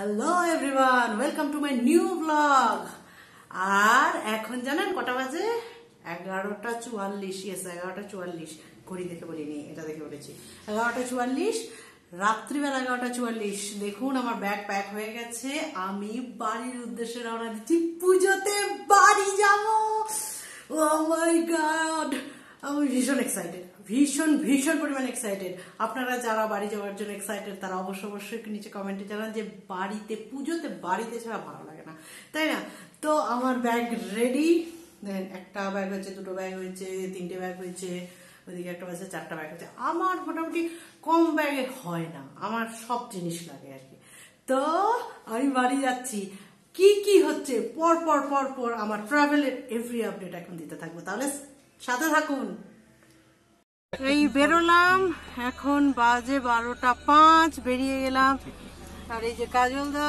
Hello everyone, welcome to my new blog. আর এখন জানেন কটা বাজে? 11:44। ইয়েস, 11:44। ঘড়ি দেখে বলিনি, এটা দেখে বলেছি। 11:44, রাত্রিবেলা 11:44। দেখুন আমার ব্যাগ প্যাক হয়ে গেছে, আমি বাড়ির উদ্দেশ্যে রওনা দিচ্ছি। পুজোতে বাড়ি যাবো। ও মাই গড, আমি ভীষণ এক্সাইটেড, ভীষণ পরিমাণ এক্সাইটেড। আপনারা যারা বাড়ি যাওয়ার জন্য এক্সাইটেড তারা অবশ্যই নিচে কমেন্টে জানান যে বাড়িতে পুজোতে বাড়িতে ছাড়া ভালো লাগে না, তাই না? তো আমার ব্যাগ রেডি। একটা ব্যাগ হয়েছে, দুটো ব্যাগ হয়েছে, তিনটে ব্যাগ হয়েছে, ওইদিকে একটা বাজে, চারটা ব্যাগ হয়েছে। আমার মোটামুটি কম ব্যাগে হয় না, আমার সব জিনিস লাগে আর কি। তো আমি বাড়ি যাচ্ছি। কি কি হচ্ছে পর আমার ট্রাভেলের এভরি আপডেট এখন দিতে থাকবো, তাহলে সাথে থাকুন। এই বেরোলাম, এখন বাজে 12:05, বেরিয়ে গেলাম। আর এই যে কাজল দা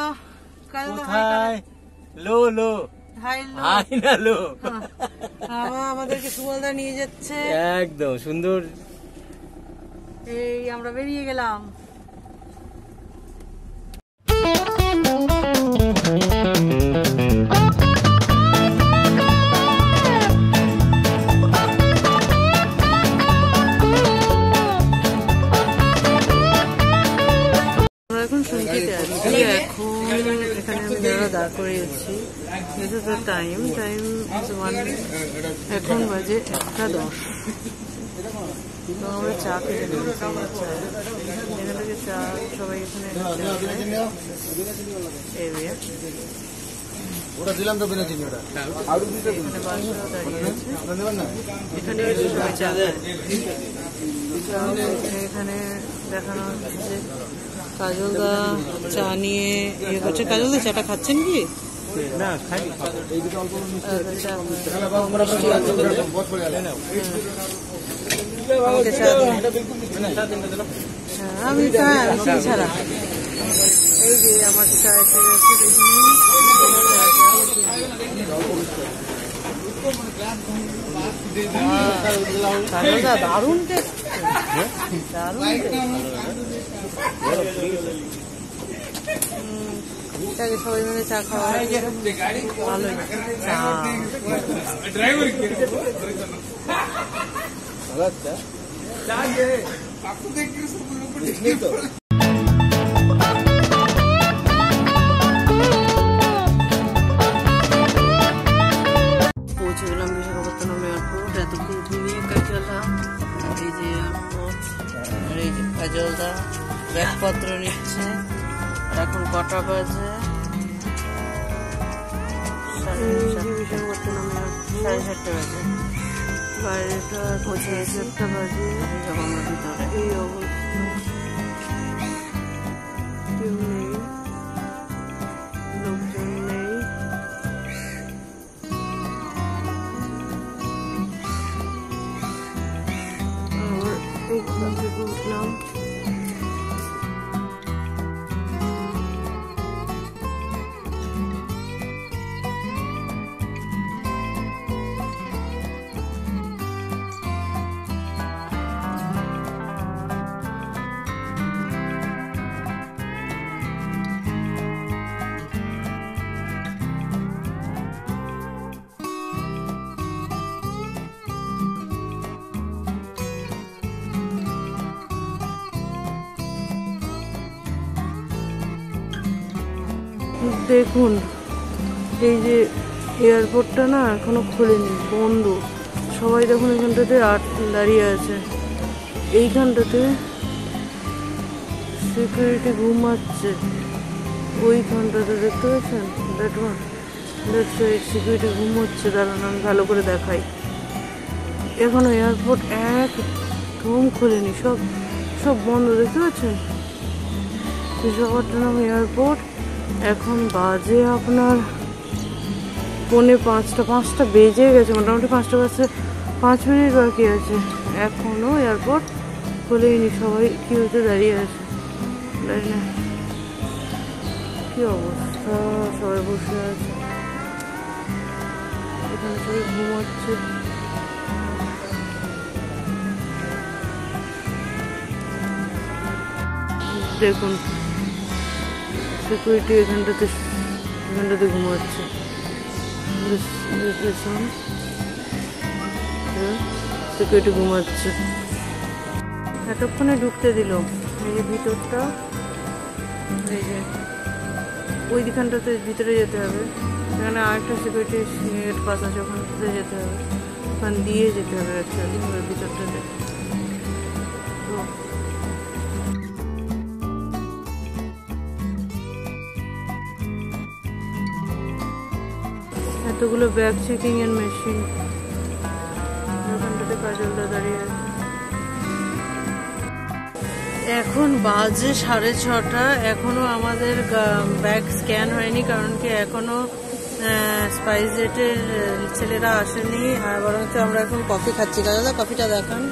আমাদেরকে সুবলদা নিয়ে যাচ্ছে, একদম সুন্দর। এই আমরা বেরিয়ে গেলাম। এখন শুনতে আছি, এখন এখানে আমি দাঁড় করিয়েছি। দিস ইজ দ্য টাইম এখন বাজে 1:10। তো আমরা চা খেতে নিয়েছি, এখান থেকে চা সবাই এখানে এরিয়া। ওটা দিলাম তো বিনা চিনি, ওটা আরো দিতে দিন। এখানে বাসরা দাঁড়িয়ে আছে, আপনারা নেবেন না? এখানে এসে সবাই চা খায়। এখানে দেখানো হচ্ছে কাজলদা চা নিয়ে ইয়ে করছে। কাজলদা চাটা খাচ্ছেন কি? না খাই, এই দুটো অল্প আমাকে চা দিন। আমি চা ছাড়া। এই যে আমার চা এসে গেছে, দারুণ টেস্ট, দারুণ টেস্ট। সবাই মিলে চা খাওয়া ভালোই। পৌঁছে গেলাম বিশাখাপত্তনম এয়ারপোর্ট। এতক্ষণ ঘুমিয়ে কাজলদা, এই যে এয়ারপোর্ট, আর এই যে কাজলদা ব্যাগপত্র নিচ্ছে। আর এখন কটা বাজে? বিশাখাপত্তনম এয়ারপোর্ট 7:30 বাজে। বাইরেটা 7:30 বাজে। আমরা ভিতরে এই অবস্থা, কেউ নেই, লোকজন নেই। এই ঘুম থেকে উঠলাম, দেখুন এই যে এয়ারপোর্টটা না এখনো খোলেনি, বন্ধ। সবাই দেখুন এখানটাতে দাঁড়িয়ে আছে। এইখানটাতে সিকিউরিটি ঘুমাচ্ছে, ওইখানটাতে দেখতে পাচ্ছেন, সিকিউরিটি ঘুমোচ্ছে। দাঁড়ান আমি ভালো করে দেখাই। এখনো এয়ারপোর্ট একদম খোলেনি, সব বন্ধ, দেখতে পাচ্ছেন বিশাখাপত্তনম এয়ারপোর্ট। এখন বাজে আপনার 4:45 বেজে গেছে, মোটামুটি 5টা বাজতে 5 মিনিট বাকি আছে। এখনো এয়ারপোর্ট খোলেনি, সবাই কিউতে দাঁড়িয়ে আছে। কি অবস্থা, সবাই বসে আছে এখানে, সবাই ঘুমাচ্ছে। দেখুন সিকিউরিটি এখানটাতে ঘুমাচ্ছে। সিকিউরিটি ঘুমাচ্ছে। এতক্ষণে ঢুকতে দিল। এই যে ভিতরটা, এই যে ওই দিকটাতে ভিতরে যেতে হবে। সেখানে আরেকটা সিকিউরিটি গেট পাস আছে, ওখানটাতে যেতে হবে, ওখান দিয়ে যেতে হবে অ্যাকচুয়ালি ওই ভিতরটাতে। তো এতগুলো ব্যাগ চেকিং এর মেশিন, ওখানটাতে কাজলদা দাঁড়িয়ে আছে। এখন বাজে 6:30। এখনো আমাদের ব্যাগ স্ক্যান হয়নি, কারণ কি এখনো স্পাইসজেটের ছেলেরা আসেনি। আর বরঞ্চ আমরা এখন কফি খাচ্ছি। দাদা কফিটা দেখান।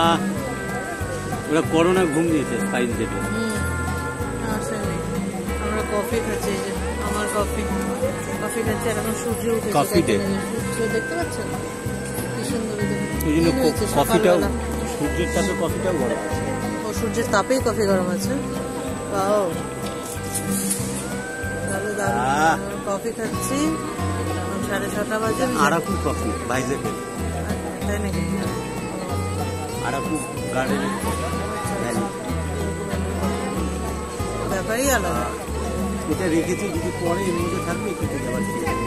ওরা করোনা ঘুম দিয়েছে স্পাইসজেটে। আসেনি, আমরা কফি খাচ্ছি। এই যে আমার কফি খাচ্ছি। আর এখন সূর্য উঠেছে, সূর্য দেখতে পাচ্ছেন কি সুন্দর। কফিটাও সূর্যের তাপে কফিটাও গরম আছে। সূর্যের তাপেই কফি গরম আছে। কফি খাচ্ছি। এখন 6:30 বাজে। আরাকু কফি ভাইজ্যাকের, তাই নাকি? আরাকু গার্ডেনের ব্যাপারই আলাদা। এটা রেখেছি, যদি পরে এর মধ্যে থাকবে খেতে যাওয়ার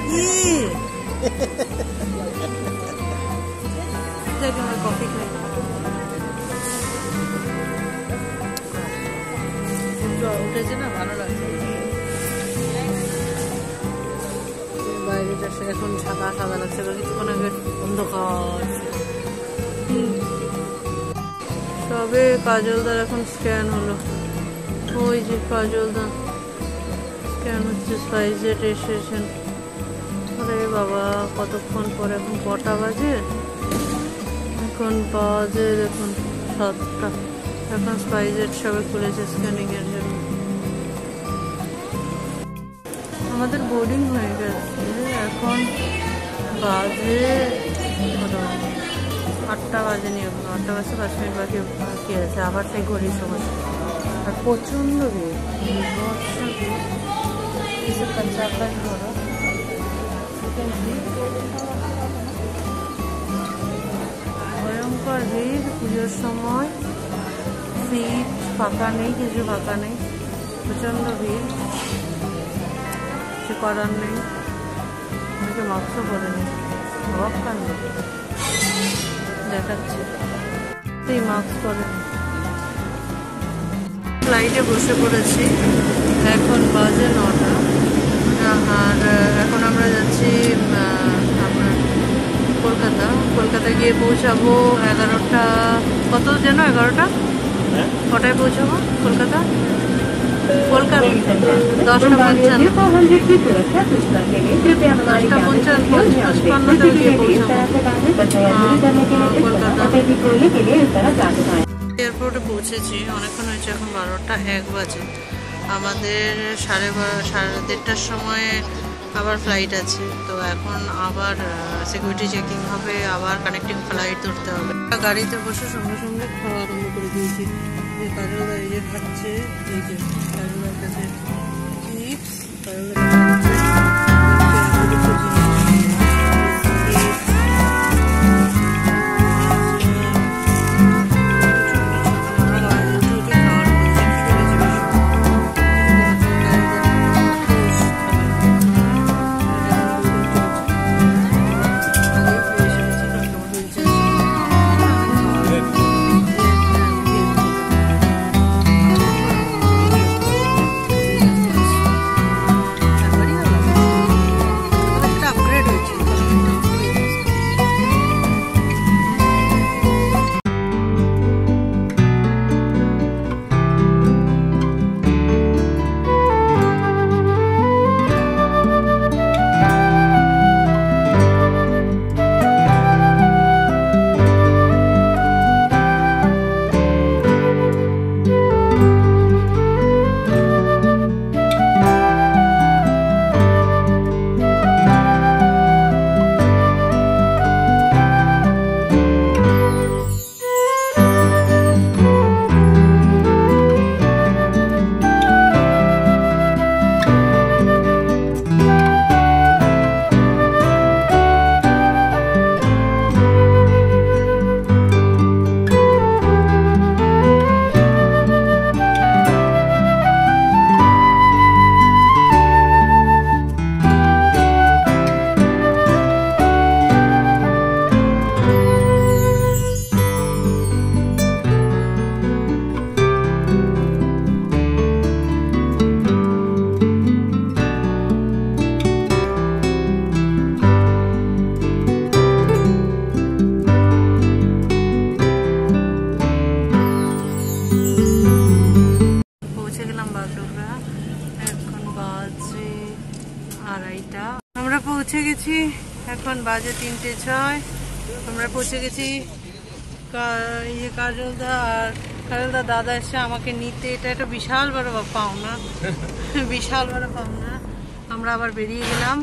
কফি খাই। উঠেছে না, ভালো লাগছে। বাইরেটা এখন সাদা সাদা লাগছে, কিছুক্ষণ আগে অন্ধকার। সবে কাজলদার এখন স্ক্যান হলো। ওই যে কাজলদা স্ক্যান হচ্ছে, স্পাইসজেট এসেছেন। আরে বাবা, কতক্ষণ পর। এখন কটা বাজে? এখন বাজে দেখুন 7টা। এখন স্পাইসজেট সবে খুলেছে স্ক্যানিং এর জন্য। আমাদের বোর্ডিং হয়ে গেছে। এখন বাজে 8টা বাজেনি, এখন 8টা বাজে 5 মিনিট বাকি আছে। আবার সেই ঘড়ির সময়। আর প্রচন্ড ভিড়, বর্ষা ভিড়। এসে চাপড়া ধরো, ভয়ঙ্কর ভিড় পুজোর সময়। সিট ফাঁকা নেই, কিছু ফাঁকা নেই, প্রচন্ড ভিড়। কিছু করার নেই। আমাকে মাস্কও পরে নেই, অবাক কাণ্ড দেখাচ্ছে। এই মাস্ক পরে। ফ্লাইটে বসে পড়েছি। এখন বাজে 9টা। আর এখন আমরা যাচ্ছি আপনার কলকাতা গিয়ে পৌঁছাবো 11টা। কত যেন 11টা? কটায় পৌঁছাবো কলকাতা? 10:55 গিয়ে পৌঁছাবো এয়ারপোর্টে। পৌঁছেছি, অনেকক্ষণ হয়েছে। এখন 12:01 বাজে। আমাদের 1:30টার সময় আবার ফ্লাইট আছে। তো এখন আবার সিকিউরিটি চেকিং হবে, আবার কানেক্টিং ফ্লাইট ধরতে হবে। গাড়িতে বসে সঙ্গে সঙ্গে খাওয়া আরম্ভ করে দিয়েছি। যে কাজলদা এই যে খাচ্ছে, এই যে কাজলদার কাছে চিপস, কাজলদার 2:30। আমরা পৌঁছে গেছি, এখন বাজে 3:06। আমরা পৌঁছে গেছি কাজলদা, আর কাজলদা দাদা এসে আমাকে নিতে। এটা একটা বিশাল বড় পাওনা, বিশাল বড় পাওনা। আমরা আবার বেরিয়ে গেলাম।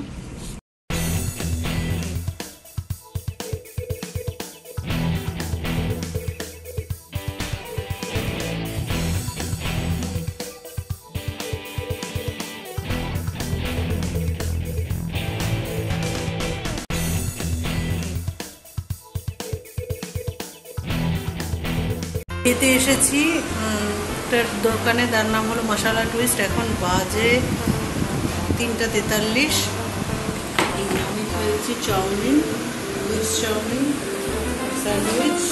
খেতে এসেছি একটা দোকানে, তার নাম হলো মশালা টুইস্ট। এখন বাজে 3:43। আমি খেয়েছি chowmein, veg chowmein, sandwich.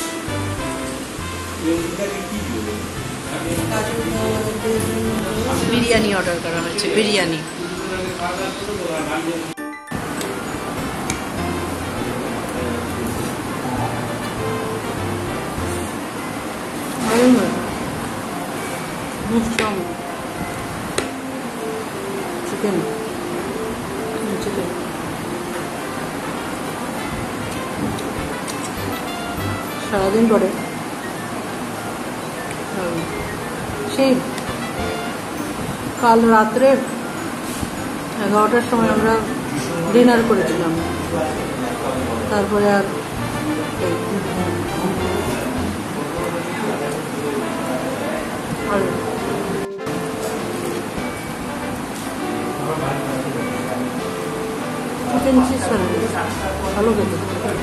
Biryani order করা হয়েছে, বিরিয়ানি। চিকেন চিকেন সারাদিন পরে সেই কাল রাত্রে 11টার সময় আমরা ডিনার করেছিলাম, তারপরে আর চিকেন চিজ ভালো খেতে।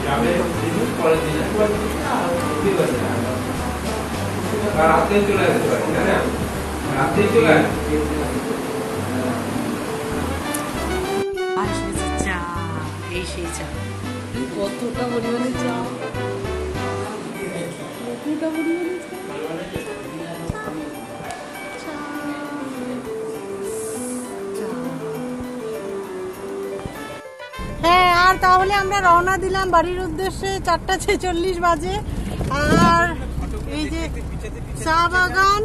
চা, এই সেই চা, কতটা পরিমাণে চা, কতটা পরিমাণে হ্যাঁ। আর তাহলে আমরা রওনা দিলাম বাড়ির উদ্দেশ্যে। 4:46 বাজে। আর এই যে চা বাগান,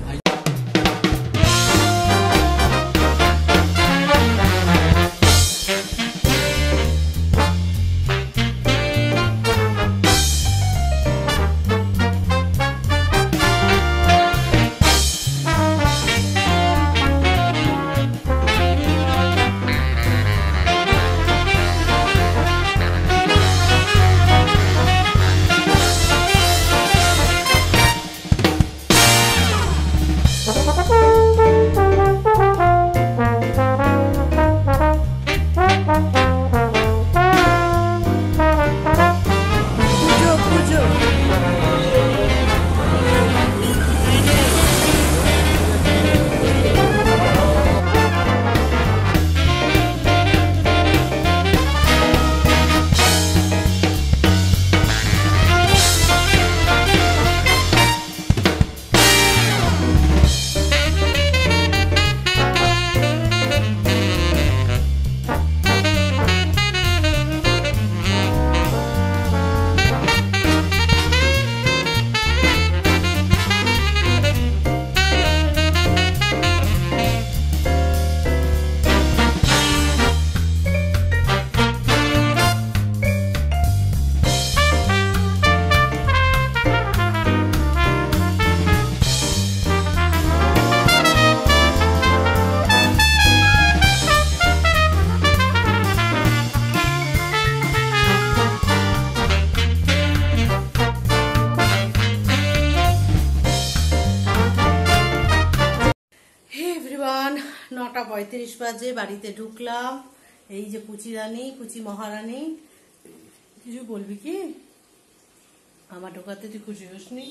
এভরিওয়ান 9:35 বাজে। বাড়িতে ঢুকলাম। এই যে পুচি রানী, পুচি মহারানী। কিছু বলবি কি? আমার ঢোকাতে তুই খুশি হসনি?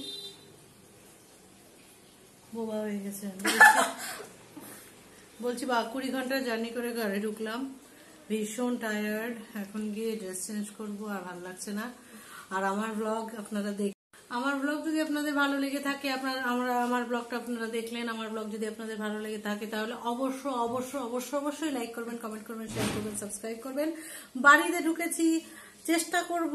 বোবা হয়ে গেছে। বলছি 20 ঘন্টা জার্নি করে ঘরে ঢুকলাম, ভীষণ টায়ার্ড। এখন গিয়ে ড্রেস চেঞ্জ করবো, আর ভালো লাগছে না। আর আমার ব্লগ আপনারা আমার ব্লগ যদি আপনাদের ভালো লেগে থাকে, আমার ব্লগটা আপনারা দেখলেন, আমার ব্লগ যদি আপনাদের ভালো লেগে থাকে তাহলে অবশ্যই লাইক করবেন, কমেন্ট করবেন, শেয়ার করবেন, সাবস্ক্রাইব করবেন। বাড়িতে ঢুকেছি, চেষ্টা করব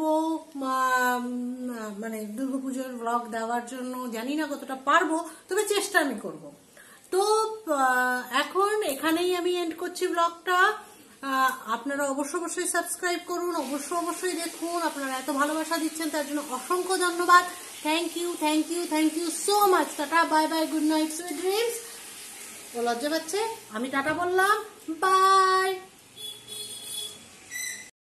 মানে দুর্গাপুজোর ব্লগ দেওয়ার জন্য। জানি না কতটা পারবো, তবে চেষ্টা আমি করব। তো এখন এখানেই আমি এন্ড করছি ব্লগটা। আপনারা অবশ্যই সাবস্ক্রাইব করুন, অবশ্যই দেখুন। আপনারা এত ভালোবাসা দিচ্ছেন তার জন্য অসংখ্য ধন্যবাদ। Thank you so much. Tata, bye bye, good night, sweet dreams. ও লজ্জা পাচ্ছে, আমি টাটা বললাম, বাই।